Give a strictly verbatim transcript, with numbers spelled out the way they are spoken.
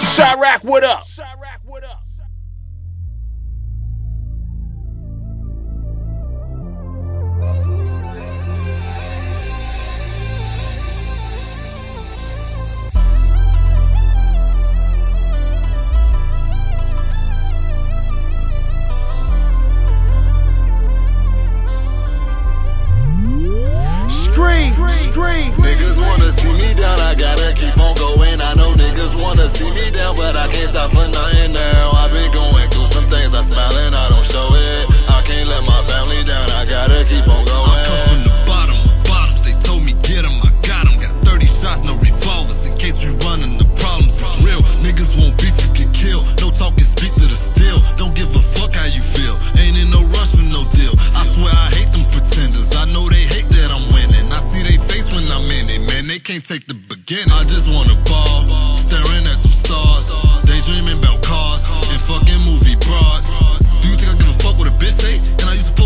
Chirac, what up? Scream, scream. Niggas wanna see me down, I gotta keep on going. I know niggas wanna see me down, but I can't stop for nothing now. I've been going through some things, I smile and I don't show it. I can't let my family down, I gotta keep on going. I come from the bottom of bottoms, they told me get 'em, I got 'em. Got thirty shots, no revolvers, in case we run into problems. It's real, niggas won't beef, you get killed. No talking, speak to the steel. Don't give a fuck how you feel, ain't in no rush for no deal. I swear I hate them pretenders, I know they hate that I'm winning. I see they face when I'm in it, man, they can't take the beginning. I just wanna ball, staring at them stars, daydreaming about cars and fucking movie broads. Do you think I give a fuck what a bitch say? And I used to